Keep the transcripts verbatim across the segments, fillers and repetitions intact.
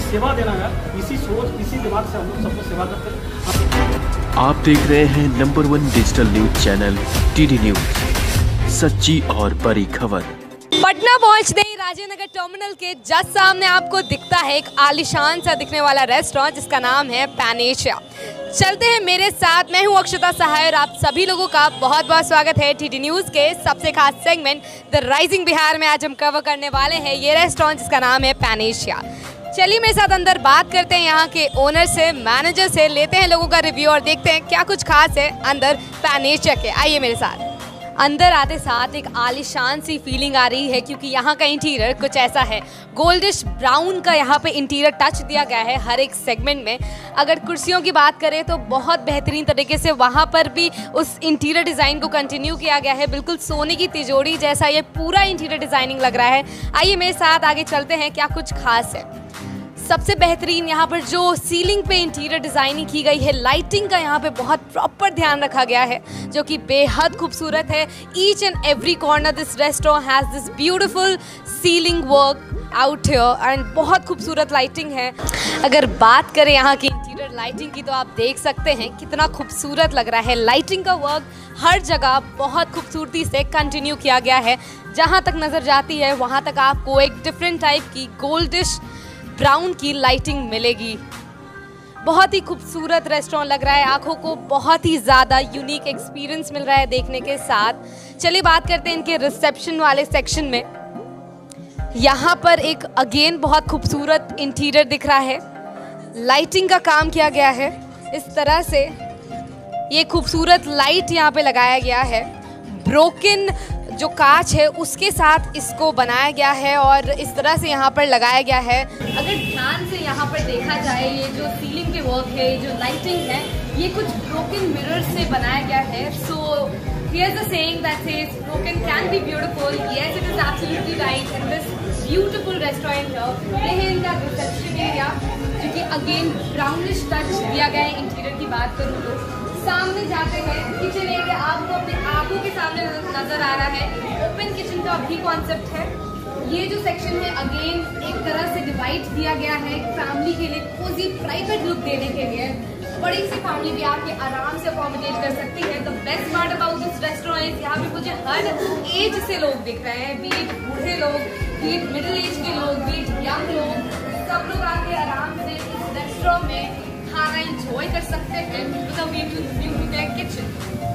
सेवा देना है, इसी सोच इसी दिमाग से हम लोग सबको सेवा करते हैं। आप देख रहे हैं number one digital news channel TD news, सच्ची और बड़ी खबर। पटना पहुंचते ही राजीव नगर टर्मिनल के जस्ट सामने आपको दिखता है एक आलीशान सा दिखने वाला रेस्टोरेंट जिसका नाम है पैन एशिया। चलते हैं मेरे साथ, मैं हूं अक्षता सहाय और आप सभी लोगों का बहुत बहुत स्वागत है टीडी न्यूज़ के सबसे खास सेगमेंट द राइजिंग बिहार में। आज हम कवर करने वाले हैं ये रेस्टोरेंट जिसका नाम है पैन एशिया। चलिए मेरे साथ अंदर बात करते हैं यहाँ के ओनर से, मैनेजर से, लेते हैं लोगों का रिव्यू और देखते हैं क्या कुछ खास है अंदर पैन एशिया के। आइए मेरे साथ। अंदर आते साथ एक आलीशान सी फीलिंग आ रही है क्योंकि यहाँ का इंटीरियर कुछ ऐसा है, गोल्डिश ब्राउन का यहाँ पे इंटीरियर टच दिया गया है हर एक सेगमेंट में। अगर कुर्सियों की बात करें तो बहुत बेहतरीन तरीके से वहाँ पर भी उस इंटीरियर डिज़ाइन को कंटिन्यू किया गया है। बिल्कुल सोने की तिजोरी जैसा ये पूरा इंटीरियर डिज़ाइनिंग लग रहा है। आइए मेरे साथ आगे चलते हैं क्या कुछ खास है। सबसे बेहतरीन यहाँ पर जो सीलिंग पे इंटीरियर डिज़ाइनिंग की गई है, लाइटिंग का यहाँ पे बहुत प्रॉपर ध्यान रखा गया है जो कि बेहद खूबसूरत है। Each and every corner this restaurant has this beautiful ceiling work out here and बहुत खूबसूरत लाइटिंग है। अगर बात करें यहाँ की इंटीरियर लाइटिंग की तो आप देख सकते हैं कितना खूबसूरत लग रहा है। लाइटिंग का वर्क हर जगह बहुत खूबसूरती से कंटिन्यू किया गया है। जहाँ तक नज़र जाती है वहाँ तक आपको एक डिफरेंट टाइप की गोल्डिश ब्राउन की लाइटिंग मिलेगी। बहुत ही खूबसूरत रेस्टोरेंट लग रहा है, आंखों को बहुत ही ज़्यादा यूनिक एक्सपीरियंस मिल रहा है देखने के साथ। चलिए बात करते हैं इनके रिसेप्शन वाले सेक्शन में। यहाँ पर एक अगेन बहुत खूबसूरत इंटीरियर दिख रहा है, लाइटिंग का काम किया गया है। इस तरह से ये खूबसूरत लाइट यहाँ पे लगाया गया है। ब्रोकन जो कांच है उसके साथ इसको बनाया गया है और इस तरह से यहाँ पर लगाया गया है। अगर ध्यान से यहाँ पर देखा जाए ये जो सीलिंग के वर्क है, जो लाइटिंग है, ये कुछ ब्रोकन मिरर से बनाया गया है। So here is a saying that says broken can be beautiful. Yes, it is absolutely right in this beautiful restaurant. ये है इनका रिसेप्शन एरिया जो कि अगेन ब्राउनिश टच दिया गया है। इंटीरियर की बात करूँ तो सामने जाते हैं किचन एरिया आपको अपने आंखों के सामने नजर आ रहा है। ओपन किचन का भी कॉन्सेप्ट है। ये जो सेक्शन है अगेन एक तरह से डिवाइड किया गया है फैमिली के लिए, कोजी प्राइवेट लुक देने के लिए। बड़ी सी फैमिली भी आके आराम से अकोमोडेट कर सकती है। The best part about this restaurant, यहाँ पे मुझे हर एज से लोग दिख रहे हैं, बी इट बूढ़े लोग, बी इट मिडिल एज के लोग, बी इट यंग लोग, सब लोग आके आराम से इस रेस्टोरेंट में खाना एंजॉय कर सकते हैं with a view to their kitchen.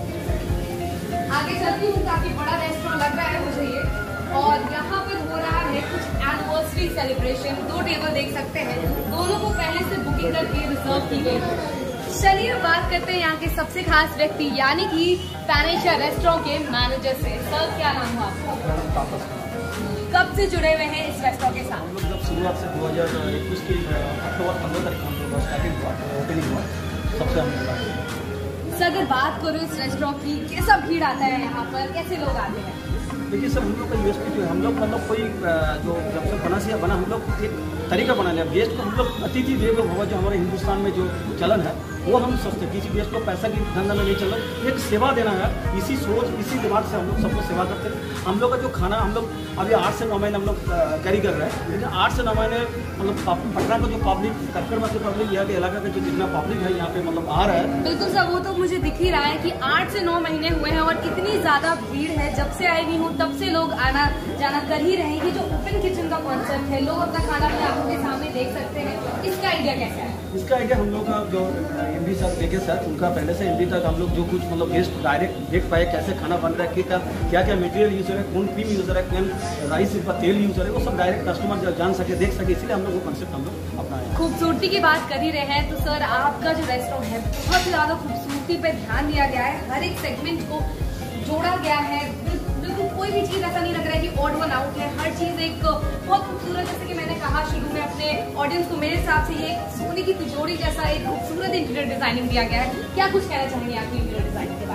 आगे चलती हूँ, काफी बड़ा रेस्टोरेंट लग रहा है मुझे ये, और यहाँ पर हो रहा है कुछ एनिवर्सरी सेलिब्रेशन। दो टेबल देख सकते हैं, दोनों को पहले से बुकिंग करके रिजर्व की गई है। चलिए बात करते हैं यहाँ के सबसे खास व्यक्ति यानी कि पैन एशिया रेस्टोरेंट के मैनेजर से। सर क्या नाम हुआ आपका? कब से जुड़े हुए हैं इस रेस्टोरेंट के साथ? हम लोग जब शुरुआत से दो हज़ार इक्कीस की अक्टूबर पंद्रह तारीख हम लोग स्टार्टिंग हुआ, ओपनिंग हुआ, सबसे हम लोग। सर अगर बात करूँ इस रेस्टोरेंट की, कैसा भीड़ आता है यहाँ पर, कैसे लोग आते हैं? देखिए सर, हम लोग का यूएसपी जो है, हम लोग मतलब कोई जो जब से बना से बना हम लोग एक तरीका बना लिया। गेस्ट को हम लोग अतिथि देवो भव जो हमारे हिंदुस्तान में जो चलन है वो हम सोचते, किसी गेस्ट को पैसा की धंधा में नहीं चलो, एक सेवा देना है, इसी सोच इसी दिमाग से हम लोग सबको सेवा करते हैं। हम लोग का जो खाना हम लोग अभी आठ से नौ महीने हम लोग कैरी कर रहे हैं, लेकिन आठ से नौ महीने मतलब पटना का जो पब्लिक, कटकर में पब्लिक, यहाँ के इलाका का जो जितना पब्लिक है यहाँ पे मतलब आ रहा है। बिल्कुल सर, वो तो मुझे दिख ही रहा है कि आठ से नौ महीने हुए हैं और इतनी ज्यादा भीड़ है। जब से आई हुई हूँ तब से लोग आना जाना कर ही रहे हैं। जो ओपन किचन का कॉन्सेप्ट है, लोग अपना खाना अपने आंखों के सामने देख सकते हैं, इसका आइडिया कैसा है? इसका आइडिया हम लोग का जो एमडी सर देखे सर, उनका पहले से एमडी तक हम लोग जो कुछ मतलब गेस्ट डायरेक्ट देख पाए कैसे खाना बन रहा है, क्या क्या क्या मटेरियल यूज हो रहा है, कौन क्रीम यूज हो रहा है, कौन राइस का तेल यूज हो रहा है, वो सब डायरेक्ट कस्टमर जान सके, देख सके, इसलिए हम लोग वो कॉन्सेप्ट हम लोग अपनाए। खूबसूरती की बात कर ही रहे हैं तो सर आपका जो रेस्टोरेंट है बहुत ज़्यादा खूबसूरती पे ध्यान दिया गया है। हर एक सेगमेंट को जोड़ा गया है। बिल्कुल कोई भी चीज़ ऐसा नहीं लग रहा है कि ऑड वन आउट है। हर चीज़ एक बहुत खूबसूरत, जैसे कि मैंने कहा शुरू में अपने ऑडियंस को, मेरे हिसाब से ये सोने की तिजोरी जैसा एक खूबसूरत इंटीरियर डिजाइनिंग दिया गया है। क्या कुछ कहना चाहेंगे आपकी इंटीरियर डिजाइनिंग के बारे में?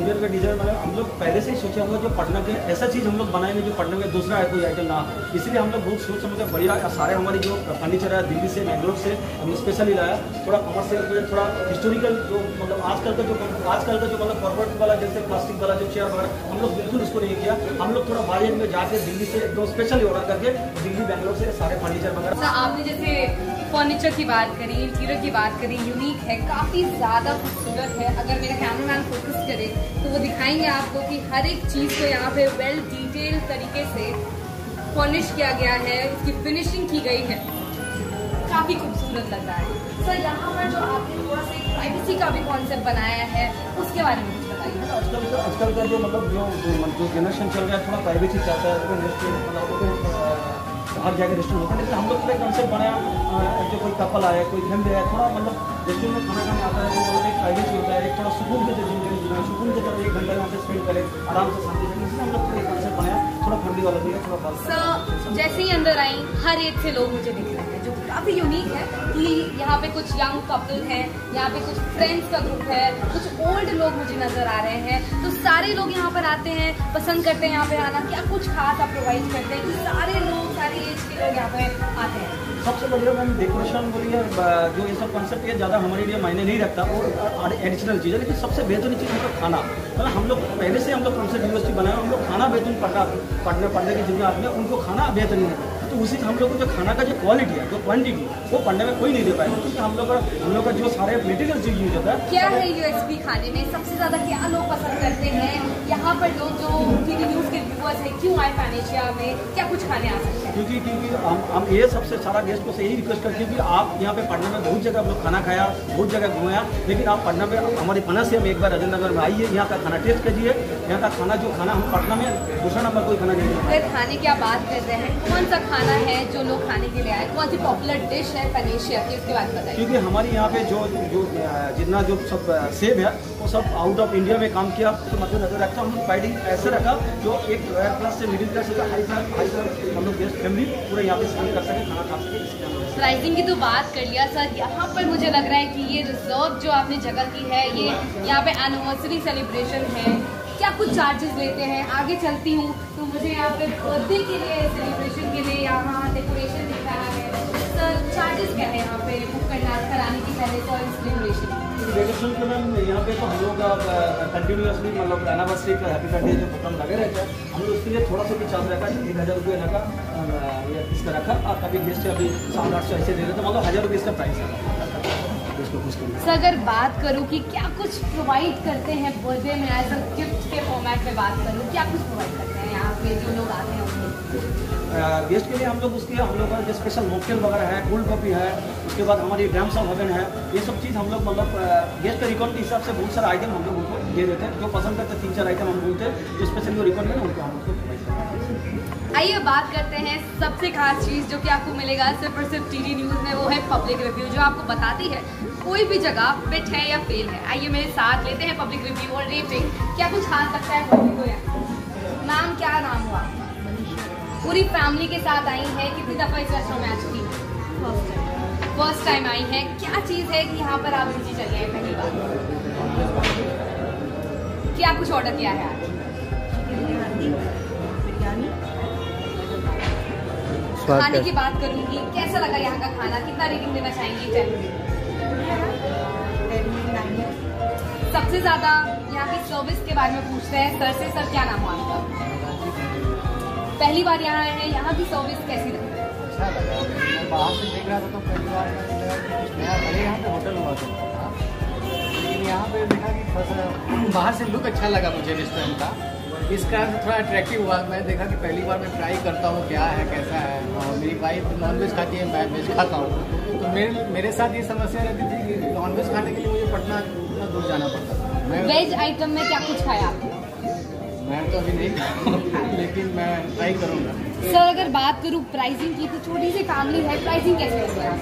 इंडियन का डिजाइन मतलब हम लोग पहले से ही सोचे हुआ जो पटना के ऐसा चीज़ हम लोग बनाएंगे जो पटना में दूसरा है कोई आइटम ना, इसलिए हम लोग बहुत सोच समझ के बढ़िया सारे हमारी जो फर्नीचर है दिल्ली से बेंगलोर से हम स्पेशली लाया, थोड़ा कमर्शियल थोड़ा हिस्टोरिकल जो मतलब आजकल का जो आजकल का जो मतलब कॉर्पोरेट वाला जैसे प्लास्टिक वाला जो चेयर वगैरह हम लोग बिल्कुल इसको नहीं किया। हम लोग थोड़ा बाहर में जाके दिल्ली से एकदम स्पेशली ऑर्डर करके दिल्ली बेंगलोर से सारे फर्नीचर वगैरह। आपने जैसे फर्नीचर की बात करी, इंटीरियर की बात करी, यूनिक है, काफ़ी ज़्यादा खूबसूरत है। अगर मेरा कैमरामैन फोकस करे तो वो दिखाएंगे आपको कि हर एक चीज़ को यहाँ पे वेल डिटेल तरीके से फर्निश किया गया है, उसकी फिनिशिंग की गई है, काफ़ी खूबसूरत लग रहा है। सर यहाँ पर जो आपने थोड़ा सा प्राइवेसी का भी कॉन्सेप्ट बनाया है उसके बारे में कुछ बताइए। आजकल का आजकल का जो मतलब जो जो जनरेशन चल रहा है थोड़ा प्राइवेसी चाहता है, मतलब हर जगह रेस्टोरेंट होता है, लेकिन हम लोग थोड़ा कंसेप्ट बनाया जो कोई कपल आया कोई फैमिली आया थोड़ा मतलब रेस्टोरेंट में खाना खाने आता है तो मतलब एक प्राइवेसी होता है, एक थोड़ा सुकून के जिंदगी सुकून के तरह एक घंटा वहाँ पे स्पेंड करें आराम से शांति से, इसलिए हम लोग थोड़ा कंसेप्ट बनाया थोड़ा फैमिली वाला भी है थोड़ा। सर जैसे ही अंदर आई हर एक से लोग मुझे दिख रहे हैं जो काफ़ी यूनिक है कि यहाँ पे कुछ यंग कपल है, यहाँ पे कुछ फ्रेंड्स का ग्रुप है, कुछ ओल्ड लोग मुझे नजर आ रहे हैं, तो सारे लोग यहाँ पर आते हैं, पसंद करते हैं यहाँ पे आना। क्या कुछ खास आप प्रोवाइड करते हैं कि सारे लोग सारी एज के लोग यहाँ पे आते हैं? सबसे बढ़िया मैम डेकोरेशन बोलिए जो ये सब कॉन्सेप्ट ये ज़्यादा हमारे लिए मायने नहीं रखता और एडिशनल चीज़ है, लेकिन सबसे बेहतरीन चीज़ मतलब खाना। मतलब हम लोग पहले से हम लोग कॉन्सेप्ट यूनिवर्सिटी बनाए, हम लोग खाना बेहतरीन पढ़ना पढ़ने पढ़ने के जितने आदमी उनको खाना बेहतरीन है, तो उसी से हम लोग को जो खाना का जो क्वालिटी है जो क्वांटिटी वो पढ़ने में कोई नहीं दे पाएगा, क्योंकि हम लोग का हम लोग का जो सारे मटेरियल चीज यूज होता है। क्या है यूएसपी खाने में सबसे ज़्यादा क्या लोग पसंद करते हैं? यहाँ पर लोग जो टीवी न्यूज़ के व्यूअर्स हैं क्यों आए पैनेशिया में, क्या कुछ खाने आ सकते हैं? क्योंकि क्योंकि हम हम ये सबसे सारा गेस्ट को से यही रिक्वेस्ट करते हैं कि आप यहाँ पे पटना में बहुत जगह हम लोग खाना खाया, बहुत जगह घुमाया, लेकिन आप पटना में हमारी पटना से हम एक बार राजेंद्र नगर में आइए, यहाँ का खाना टेस्ट कीजिए। यहाँ का खाना जो खाना हम पटना में दूसरा नंबर कोई खाना नहीं है। अगर खाने की आप बात कर रहे हैं, कौन सा खाना है जो लोग खाने के लिए आए, कौन सी पॉपुलर डिश है पैनेशिया की, उसके बारे में बताइए। क्योंकि हमारे यहाँ पे जो जो जितना जो सब सेब है वो सब आउट ऑफ इंडिया में काम किया, तो मतलब नजर रखा हम लोग प्राइडिंग ऐसे रखा जो एक रॉयल क्लास से मिडिल क्लास से हाई क्लास हाई क्लास हम लोग गेस्ट फैमिली पूरा यहाँ पे स्पेंड कर सके, खाना खा सके। प्राइसिंग की तो बात कर लिया सर, यहाँ पर मुझे लग रहा है कि ये रिजर्व जो आपने जगह की है, ये यहाँ पे एनिवर्सरी सेलिब्रेशन है, क्या कुछ चार्जेस लेते हैं? आगे चलती हूँ तो मुझे यहाँ पे बर्थडे के लिए सेलिब्रेशन के लिए यहाँ डेकोरेशन दिख रहा है, सर चार्जेस क्या है यहाँ पे बुक करना कराने की पहले फॉर सेलिब्रेशन? डेकोरेशन के मैम यहाँ पे तो हम लोग कंटिन्यूसली मतलब एनिवर्सरी का हैप्पी बर्थडे जो प्रोग्राम लगे रहते हैं, हम लोग उसके लिए थोड़ा सा भी चार्ज रखा, एक हज़ार रुपये लगा इसका रखा, और कभी गेस्ट अभी सात आठ सौ ऐसे दे रहे थे, मतलब हज़ार रुपये इसका प्राइस है। सर अगर बात करूँ कि क्या कुछ प्रोवाइड करते हैं बर्थडे में एज अ गिफ्ट के फॉर्मेट में बात करूँ, क्या कुछ प्रोवाइड करते हैं यहाँ पे जो लोग आते हैं उनको? गेस्ट के लिए हम लोग उसके हम लोग का जो स्पेशल मॉकटेल वगैरह है, कोल्ड कॉफी है, उसके बाद हमारी ड्रम्स ऑफ हेवन है, ये सब चीज़ हम लोग मतलब गेस्ट के रिकॉर्ड के हिसाब से बहुत सारा आइटम हम लोग उनको दे देते हैं, जो पसंद करते हैं तीन चार आइटम हम बोलते हैं जो स्पेशली वो रिकॉर्ड में उनको हम उसको प्रोवाइड करते हैं। आइए बात करते हैं सबसे खास चीज़ जो कि आपको मिलेगा सिर्फ और सिर्फ टीडी न्यूज़ में, वो है पब्लिक रिव्यू, जो आपको बताती है कोई भी जगह फिट है या फेल है। आइए मेरे साथ लेते हैं पब्लिक रिव्यू और रेटिंग, क्या कुछ हाथ सकता है पब्लिक को यहाँ? नाम क्या नाम हुआ? पूरी फैमिली के साथ आई है, कितनी दफ़ा इस रेस्टोरेंट में आ चुकी है? फर्स्ट टाइम आई है। क्या चीज़ है कि यहाँ पर आप रुचि चली है पहली बार? क्या कुछ ऑर्डर किया है आज? खाने की बात करूंगी, कैसा लगा यहाँ का खाना, कितना रेटिंग देना चाहेंगी? सबसे ज्यादा यहाँ की सर्विस के बारे में पूछते हैं सर से। सर क्या नाम है आपका? पहली बार यहाँ आए हैं, यहाँ की सर्विस कैसी लगी? अच्छा लगा, मैं बाहर से देख रहा था तो पहली बार मैंने लगा कि कुछ नया, भले यहाँ पे होटल हुआ था, लेकिन यहाँ पे देखा कि थोड़ा सा बाहर से लुक अच्छा लगा मुझे रेस्टोरेंट का, इस कारण से थोड़ा अट्रैक्टिव हुआ। मैं देखा कि पहली बार मैं ट्राई करता हूँ क्या है कैसा है, और मेरी वाइफ नॉन वेज खाती है, मैं वेज खाता हूँ, तो मेरे मेरे साथ ये समस्या रहती थी कि नॉन वेज खाने के लिए मुझे पटना इतना दूर जाना पड़ता था। मैं वेज आइटम में क्या कुछ खाया आपने? मैं तो अभी नहीं खाऊँ, लेकिन मैं ट्राई करूँगा। सर अगर बात करूँ प्राइसिंग की, तो छोटी सी फैमिली है, प्राइसिंग कैसे है?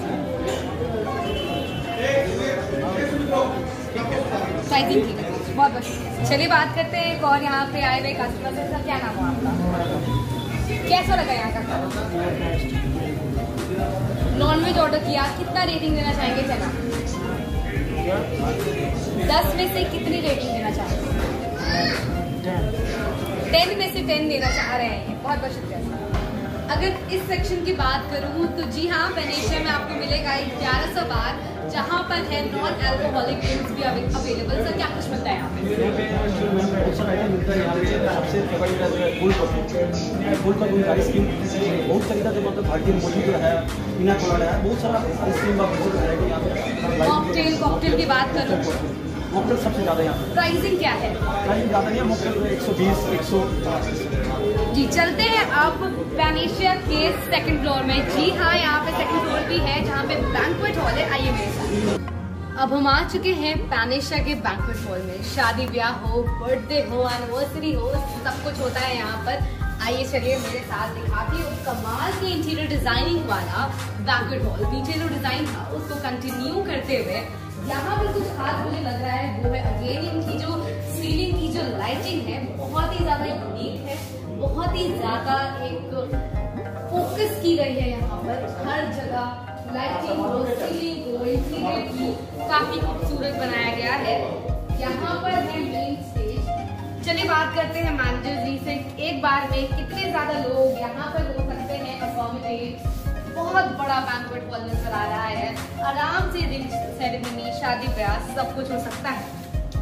प्राइसिंग ठीक है, बहुत बहुत शुक्रिया। चलिए बात करते हैं एक और यहाँ पे आए हुए कस्टमर से। सर क्या नाम है आपका? कैसा लगा यहाँ का खाना? नॉन वेज ऑर्डर किया, कितना रेटिंग देना चाहेंगे चना? दस में से कितनी रेटिंग देना चाहेंगे? टेन में से टेन देना चाह रहे हैं, बहुत बहुत शुक्रिया सर। अगर इस सेक्शन की बात करूं तो जी हाँ, वेनेशिया में आपको मिलेगा एक ग्यारह सौ बार, जहाँ पर है नॉन अल्कोहलिक ड्रिंक्स भी अवेलेबल। सर क्या कुछ मिलता है यहाँ पे? यहाँ पे बहुत सारा आइटम मिलता है। यहाँ पे सबसे फेवरेट है फूल कप, फूल कप उनका आइसक्रीम बहुत तरीका से, मतलब भारतीय मोटी जो है, पिना कोलाडा है, बहुत सारा आइसक्रीम का वैरायटी यहाँ पे। मॉकटेल कॉकटेल की बात करूँ, मॉकटेल सबसे ज़्यादा यहाँ पे। प्राइसिंग क्या है? प्राइसिंग ज़्यादा नहीं है, मॉकटेल एक सौ बीस एक सौ पचास। जी चलते हैं अब वेनेशिया के सेकंड फ्लोर में। जी हाँ, यहाँ पे सेकंड फ्लोर भी है जहाँ पे बैंक्वेट हॉल है। आइए मेरे साथ। अब हम आ चुके हैं वेनेशिया के बैंक्वेट हॉल में। शादी ब्याह हो, बर्थडे हो, एनिवर्सरी हो, सब कुछ होता है यहाँ पर। आइए चलिए मेरे साथ दिखाती हूँ कमाल के इंटीरियर डिजाइनिंग वाला बैंक्वेट हॉल। नीचे जो डिजाइन था उसको कंटिन्यू करते हुए यहाँ पर कुछ खास मुझे लग रहा है, वो है अगेन इनकी जो सीलिंग की जो लाइटिंग है बहुत ही ज्यादा यूनिक है, बहुत ही ज्यादा एक फोकस की गई है। यहाँ पर हर जगह लाइटिंग को, सीलिंग को, इंटीरियर की काफी खूबसूरत बनाया गया है। यहाँ पर है मेन स्टेज। चलिए बात करते हैं मैनेजर जी से, एक बार में कितने ज्यादा लोग यहाँ पर हो सकते हैं अकोमोडेट। बहुत बड़ा बैंक्वेट हॉल नजर आ रहा है, आराम से रिंग सेरेमनी, शादी ब्याह सब कुछ हो सकता है।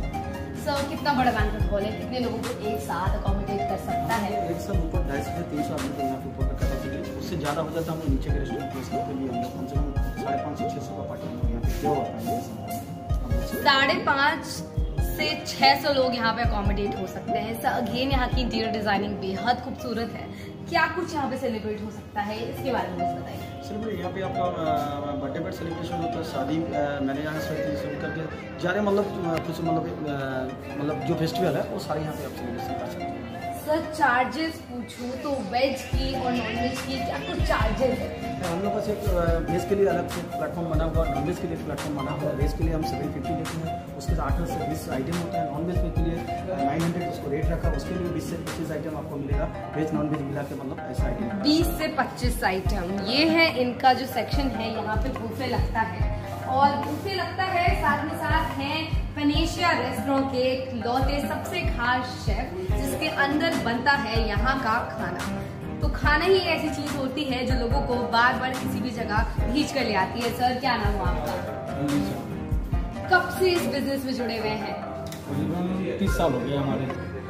सर कितना बड़ा बैंक्वेट हॉल है, कितने लोगों को एक साथ अकोमोडेट कर सकता है? एक साथ ऊपर ढाई सौ से तीन सौ आदमी को यहाँ पे ऊपर का कैपेसिटी, उससे ज़्यादा हो जाता है। हम लोग नीचे के रेस्टोरेंट के लिए हम लोग कम से कम साढ़े पाँच सौ छः सौ का पार्टी यहाँ पे क्या होता है। साढ़े पाँच से छः सौ लोग यहाँ पे अकोमोडेट हो सकते हैं। सर अगेन यहाँ की इंटीरियर डिजाइनिंग बेहद खूबसूरत है। क्या कुछ यहाँ पे सेलिब्रेट हो सकता है, इसके बारे में कुछ बताइए। सेलिब्रेट यहाँ पे आपका बर्थडे बर्थ सेलिब्रेशन होता है, शादी मैंने यहाँ से शुरू करके ज़्यादा मतलब कुछ मतलब मतलब जो फेस्टिवल है वो सारे यहाँ पे आप सेलिब्रेशन कर सकते हैं। सर चार्जेस पूछूं तो वेज की और नॉन वेज की क्या कुछ चार्जेस है? हम लोग पास एक वेज के लिए अलग से प्लेटफॉर्म बना हुआ, नॉन वेज के लिए प्लेटफॉर्म बना हुआ है। वेज के लिए हम सेवन फिफ्टी लेते हैं, उसके साथ आठ से बीस आइटम होता है। नॉन वेज के लिए नाइन हंड्रेड उसको रेट रखा, उसके लिए बीस से पच्चीस आइटम आपको मिलेगा। वेज नॉन वेज मिला के मतलब ऐसा आइटम बीस से पच्चीस आइटम। ये है इनका जो सेक्शन है, यहाँ पे बुफे लगता है और बुफे लगता है साथ में साथ हैं वेनेशिया रेस्टोरेंट के लौटे सबसे खास शेफ, जिसके अंदर बनता है यहाँ का खाना। तो खाना ही ऐसी चीज होती है जो लोगों को बार बार किसी भी जगह खींच कर ले आती है। सर क्या नाम हुआ आपका? कब से इस बिजनेस में जुड़े हुए हैं? तीस साल हो गए हमारे।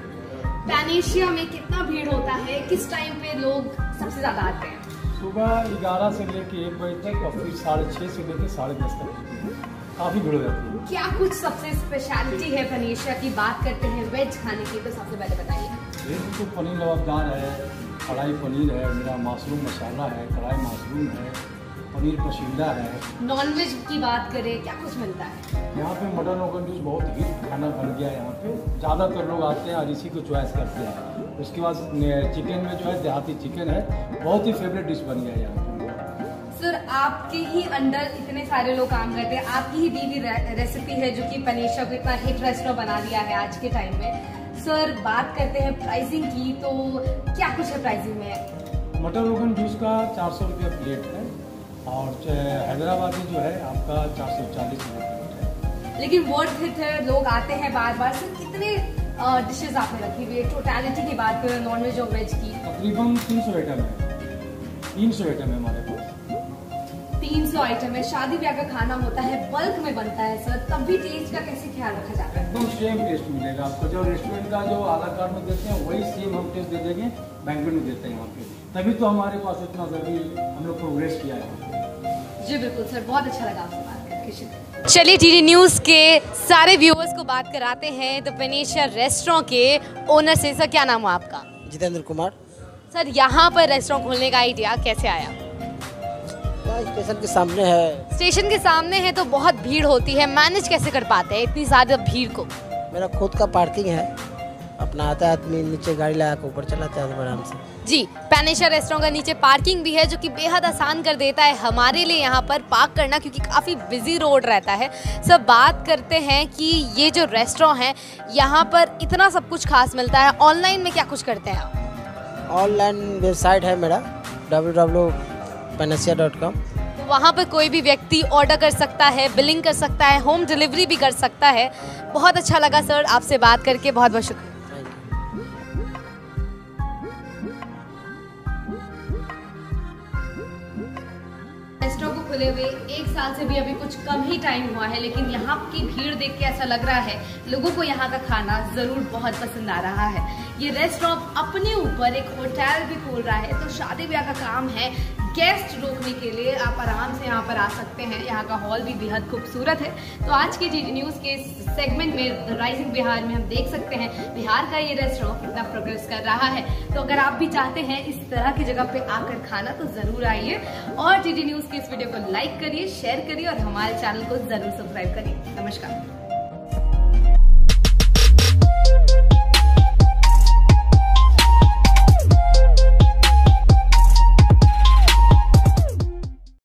वेनेशिया में कितना भीड़ होता है, किस टाइम पे लोग सबसे ज्यादा आते हैं? सुबह ग्यारह से लेके एक बजे तक और फिर साढ़े छः से लेके साढ़े दस तक काफ़ी भीड़ हो जाती है। क्या कुछ सबसे स्पेशलिटी है वेनेशिया की? बात करते हैं वेज खाने की, तो सबसे पहले बताइए। वेज तो पनीर लबाबदार है, कढ़ाई पनीर है, मेरा मशरूम मसाला है, कढ़ाई मशरूम है, पनीर पसीदा है। नॉन वेज की बात करें क्या कुछ मिलता है? यहाँ पे मटन रोगन जूस बहुत हिट खाना बन गया है। यहाँ पे ज़्यादातर लोग आते हैं और इसी को चॉइस करते हैं। उसके बाद चिकन में जो है देहाती चिकन है, बहुत ही फेवरेट डिश बन गया है यहाँ पे। सर आपके ही अंडर इतने सारे लोग काम करते हैं, आपकी ही दी हुई रेसिपी है जो कि वेनेशिया को इतना हिट रेस्टोरेंट बना दिया है आज के टाइम में। सर बात करते हैं प्राइसिंग की, तो क्या कुछ है प्राइसिंग में? मटन रोगन जूस का चार सौ रुपये प्लेट है और हैदराबादी जो है आपका चार सौ चालीस रुपये प्लेट है। लेकिन वर्थ इट है, लोग आते हैं बार बार। सर कितने डिशेज आपने रखी हुई है? टोटलिटी की बात करें नॉन वेज और वेज की, तकरीबन तीन सौ आइटम है। तीन सौ आइटम है हमारे पास। तीन सौ आइटम है। शादी ब्याह का खाना होता है, बल्क में बनता है सर, तब भी टेस्ट का कैसे ख्याल रखा जाता है? एकदम सेम टेस्ट मिलेगा आपको। जो रेस्टोरेंट का जो आला कार्ड में देते हैं वही सेम हम टेस्ट दे देंगे, बैंक्वेट में देते हैं यहाँ पे। तभी तो हमारे पास इतना जल्दी हम लोग प्रोग्रेस किया है। जी बिल्कुल सर, बहुत अच्छा लगा आपसे बात करके। चलिए टीडी न्यूज़ के सारे व्यूअर्स को बात कराते हैं तो वेनेशिया रेस्टोरेंट के ओनर से। सर क्या नाम है आपका? जितेंद्र कुमार। सर यहाँ पर रेस्टोरेंट खोलने का आइडिया कैसे आया? स्टेशन के सामने है। स्टेशन के सामने है तो बहुत भीड़ होती है, मैनेज कैसे कर पाते हैं इतनी ज़्यादा भीड़ को? मेरा खुद का पार्किंग है, अपना आता है आदमी नीचे गाड़ी लगा के ऊपर चलाता है आराम से। जी, वेनेशिया रेस्टोरेंट का नीचे पार्किंग भी है जो कि बेहद आसान कर देता है हमारे लिए यहाँ पर पार्क करना, क्योंकि काफ़ी बिजी रोड रहता है। सब बात करते हैं कि ये जो रेस्टोरेंट है यहाँ पर इतना सब कुछ खास मिलता है। ऑनलाइन में क्या कुछ करते हैं आप? ऑनलाइन वेबसाइट है मेरा W W W dot Venetia dot com. वहाँ पर कोई भी व्यक्ति ऑर्डर कर सकता है, बिलिंग कर सकता है, होम डिलीवरी भी कर सकता है। बहुत अच्छा लगा सर आपसे बात करके, बहुत बहुत शुक्रिया। खुले हुए एक साल से भी अभी कुछ कम ही टाइम हुआ है, लेकिन यहाँ की भीड़ देख के ऐसा लग रहा है लोगों को यहाँ का खाना जरूर बहुत पसंद आ रहा है। ये रेस्टोरेंट अपने ऊपर एक होटल भी खोल रहा है, तो शादी ब्याह का काम है। गेस्ट रोकने के लिए आप आराम से यहाँ पर आ सकते हैं। यहाँ का हॉल भी बेहद खूबसूरत है। तो आज की जी न्यूज़ के सेगमेंट में राइजिंग बिहार में हम देख सकते हैं बिहार का ये रेस्टोरेंट कितना प्रोग्रेस कर रहा है। तो अगर आप भी चाहते हैं इस तरह की जगह पे आकर खाना तो जरूर आइए और जी न्यूज़ के इस वीडियो को लाइक करिए, शेयर करिए और हमारे चैनल को जरूर सब्सक्राइब करिए। नमस्कार।